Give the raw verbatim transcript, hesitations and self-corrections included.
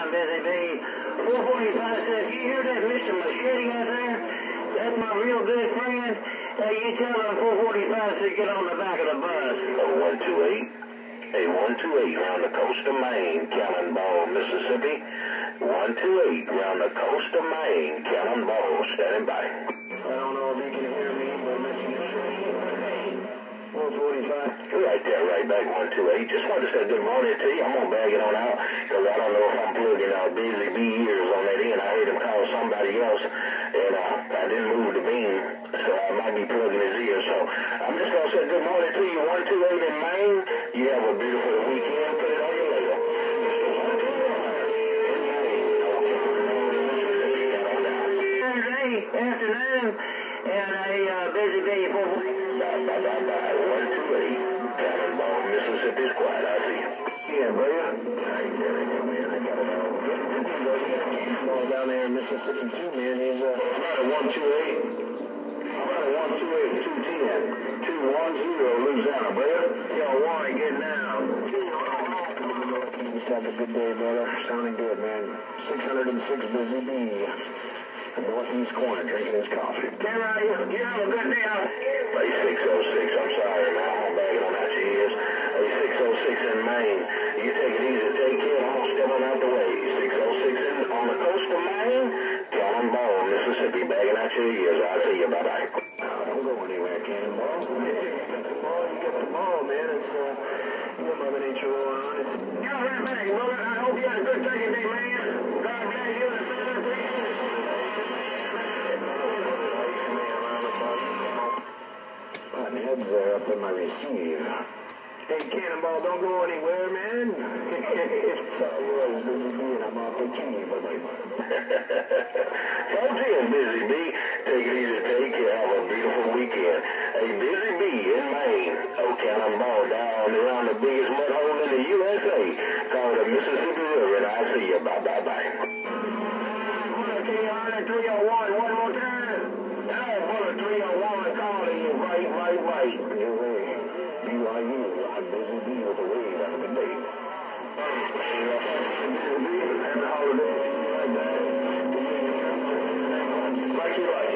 Busy Bee. four forty-five says, you hear that Mister Machete out there? That's my real good friend. Hey, you tell him four forty-five to get on the back of the bus. Oh, one two eight. Hey, one two eight round the coast of Maine, Cannonball, Mississippi. one two eight round the coast of Maine, Cannonball, standing by. I don't know if you can hear me, but four forty-five. Right there, right back, one two eight. Just wanted to say good morning to you. I'm going to bag it on out, because I don't know if I'm plugging uh, Busy Bee ears on that end. I heard him call somebody else, and uh, I didn't move the beam, so I might be plugging his ears. So I'm just going to say good morning to you, one two eight in Maine. You have a beautiful weekend. Put it on your later. Afternoon, and a uh, Busy Bee four forty-five. Bye, bye, bye, bye. one two eight, Cannonball, Mississippi's quiet. I see you. Yeah, bro. All right, there we go, man. I got it all. Cannonball down there in Mississippi, too, man. He's uh, about a one two eight. About a one two eight, two ten. two one zero, Louisiana, brother. Yo, Warren, get down. Just have a good day, brother. Sounding good, man. six hundred six Busy Bee. Northeast corner, drinking his coffee. Camera, you, you have a good day out. Hey, six oh six, I'm sorry, man. I'm going to bag it on out your ears. Hey, six oh six in Maine. You take it easy, take care. I'm going to step on out the way. six oh six in, on the coast of Maine, Cannonball, Mississippi, bagging out your ears. I'll see you. Bye-bye. No, don't go anywhere, Cannonball. You get the ball, you get the ball, man. It's, uh, you know, Mother Nature all on it. Yo, right back, brother. I hope you had a good turkey day, man. God bless you and the family. Heads there up in my receive. Hey, Cannonball, don't go anywhere, man. It's all yours, Busy Bee, and I'm off the key, buddy. Talk to you, Busy Bee. Take it easy, take care. Have a beautiful weekend. Hey, Busy Bee in Maine. Oh, Cannonball down around the biggest mud hole in the U S A called the Mississippi River, and I'll see you. Bye, bye, bye. three oh one, one more time. No, bullet three oh one, calling you right, right, right. Your way. B Y U, I'm Busy Bee with a wave. Have a good day. Busy Bee, have a holiday like that. Like you like.